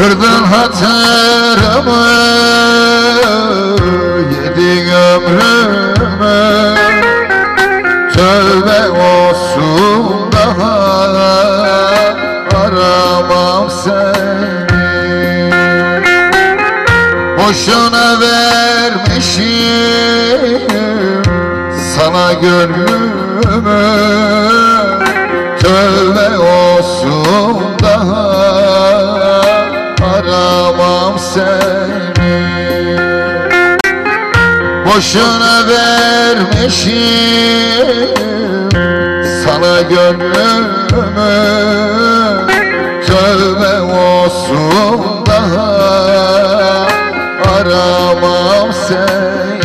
Kırdın hatırımı, yedin ömrümü. Tövbe olsun daha aramam seni. Boşuna vermişim sana gönlümü. Tövbe olsun daha aramam seni. Boşuna vermişim sana gönlümü. Tövbe olsun daha aramam seni.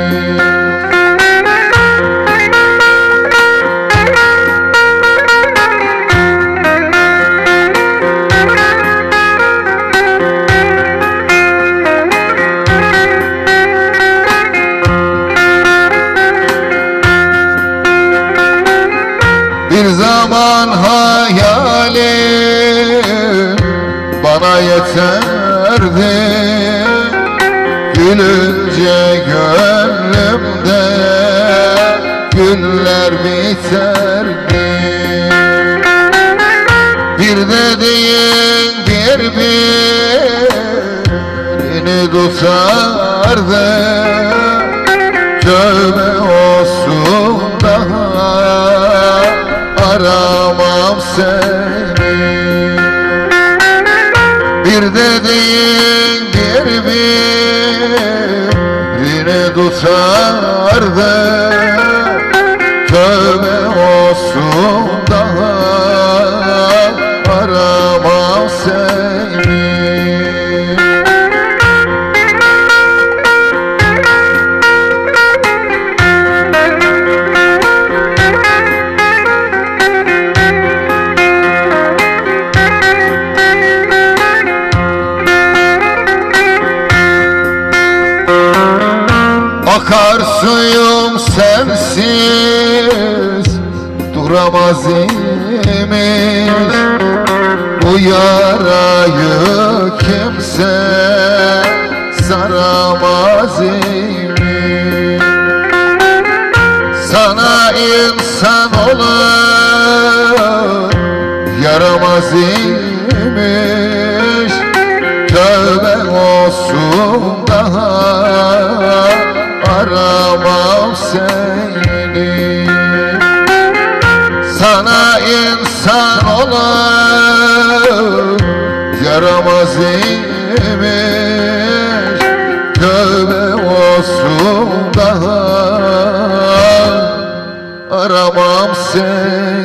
Bir zaman hayalim bana yeterdi. Gülünce gönlümde güller biterdi. Bir dediğin birbirini tutardı. Tövbe olsun daha aramam seni. Bir dediğin birbirini tutardı. Tövbe olsun daha aramam seni. Akar suyum sensiz duramaz imiş. Bu yarayı kimse saramaz imiş. Sana insan olur yaramaz imiş. Tövbe olsun daha aramam seni. Sana insan olur yaramaz imiş. Tövbe olsun daha aramam seni.